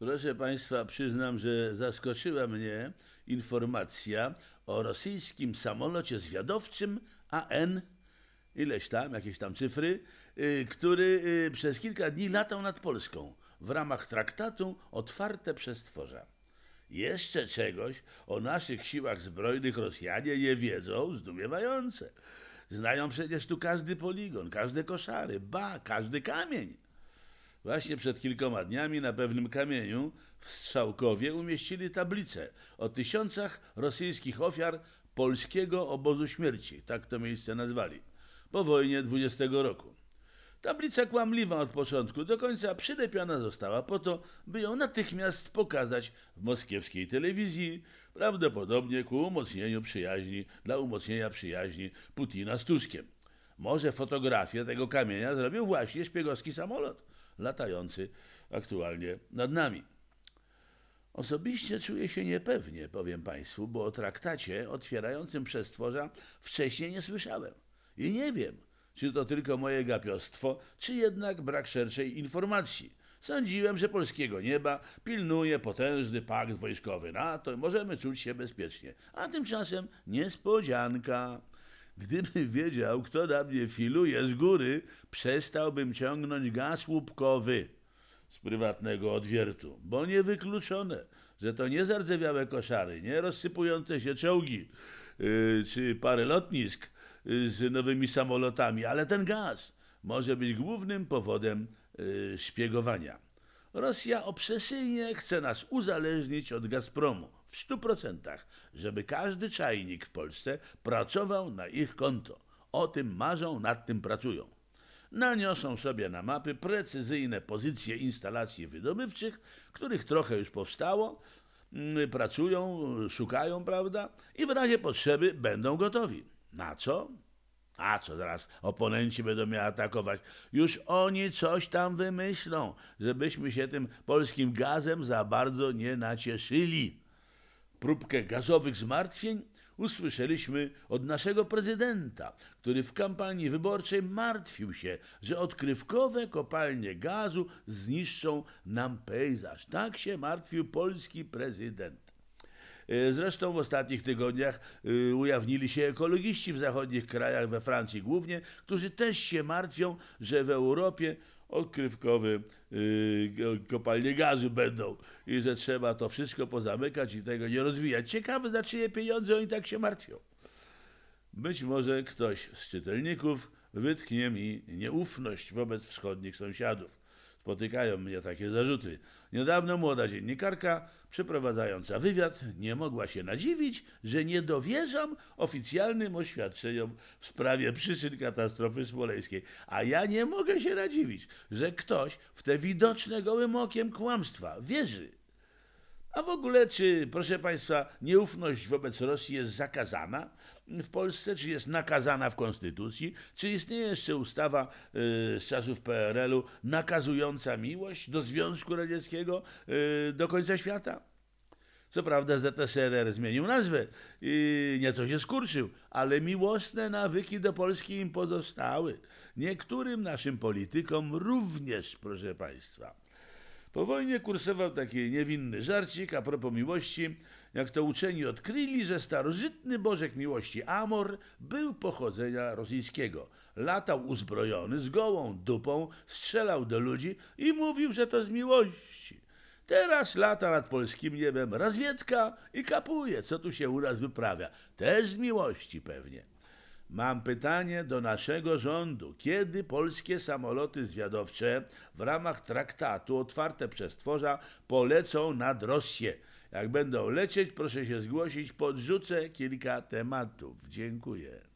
Proszę Państwa, przyznam, że zaskoczyła mnie informacja o rosyjskim samolocie zwiadowczym AN, ileś tam, jakieś tam cyfry, który przez kilka dni latał nad Polską w ramach traktatu Otwarte Przestworza. Jeszcze czegoś o naszych siłach zbrojnych Rosjanie nie wiedzą, zdumiewające. Znają przecież tu każdy poligon, każde koszary, ba, każdy kamień. Właśnie przed kilkoma dniami na pewnym kamieniu w Strzałkowie umieścili tablicę o tysiącach rosyjskich ofiar polskiego obozu śmierci, tak to miejsce nazwali, po wojnie 20 roku. Tablica kłamliwa od początku do końca przylepiona została po to, by ją natychmiast pokazać w moskiewskiej telewizji, prawdopodobnie ku umocnieniu przyjaźni, dla umocnienia przyjaźni Putina z Tuskiem. Może fotografię tego kamienia zrobił właśnie szpiegowski samolot latający aktualnie nad nami. Osobiście czuję się niepewnie, powiem Państwu, bo o traktacie otwierającym przestworza wcześniej nie słyszałem. I nie wiem, czy to tylko moje gapiostwo, czy jednak brak szerszej informacji. Sądziłem, że polskiego nieba pilnuje potężny pakt wojskowy NATO i możemy czuć się bezpiecznie. A tymczasem niespodzianka. Gdybym wiedział, kto na mnie filuje z góry, przestałbym ciągnąć gaz łupkowy z prywatnego odwiertu, bo niewykluczone, że to nie zardzewiałe koszary, nie rozsypujące się czołgi czy parę lotnisk z nowymi samolotami, ale ten gaz może być głównym powodem szpiegowania. Rosja obsesyjnie chce nas uzależnić od Gazpromu w 100%, żeby każdy czajnik w Polsce pracował na ich konto. O tym marzą, nad tym pracują. Naniosą sobie na mapy precyzyjne pozycje instalacji wydobywczych, których trochę już powstało, pracują, szukają, prawda? I w razie potrzeby będą gotowi. Na co? A co zaraz oponenci będą mnie atakować? Już oni coś tam wymyślą, żebyśmy się tym polskim gazem za bardzo nie nacieszyli. Próbkę gazowych zmartwień usłyszeliśmy od naszego prezydenta, który w kampanii wyborczej martwił się, że odkrywkowe kopalnie gazu zniszczą nam pejzaż. Tak się martwił polski prezydent. Zresztą w ostatnich tygodniach ujawnili się ekologiści w zachodnich krajach, we Francji głównie, którzy też się martwią, że w Europie odkrywkowe kopalnie gazu będą i że trzeba to wszystko pozamykać i tego nie rozwijać. Ciekawe, za czyje pieniądze oni tak się martwią. Być może ktoś z czytelników wytknie mi nieufność wobec wschodnich sąsiadów. Spotykają mnie takie zarzuty. Niedawno młoda dziennikarka przeprowadzająca wywiad nie mogła się nadziwić, że nie dowierzam oficjalnym oświadczeniom w sprawie przyczyn katastrofy smoleńskiej. A ja nie mogę się nadziwić, że ktoś w te widoczne gołym okiem kłamstwa wierzy. A w ogóle, czy, proszę Państwa, nieufność wobec Rosji jest zakazana w Polsce, czy jest nakazana w Konstytucji, czy istnieje jeszcze ustawa z czasów PRL-u nakazująca miłość do Związku Radzieckiego do końca świata? Co prawda ZSRR zmienił nazwę i nieco się skurczył, ale miłosne nawyki do Polski im pozostały. Niektórym naszym politykom również, proszę Państwa. Po wojnie kursował taki niewinny żarcik a propos miłości, jak to uczeni odkryli, że starożytny bożek miłości Amor był pochodzenia rosyjskiego. Latał uzbrojony, z gołą dupą, strzelał do ludzi i mówił, że to z miłości. Teraz lata nad polskim niebem razwiedka i kapuje, co tu się u nas wyprawia. Też z miłości pewnie. Mam pytanie do naszego rządu. Kiedy polskie samoloty zwiadowcze w ramach traktatu Otwarte Przestworza polecą nad Rosję? Jak będą lecieć, proszę się zgłosić, podrzucę kilka tematów. Dziękuję.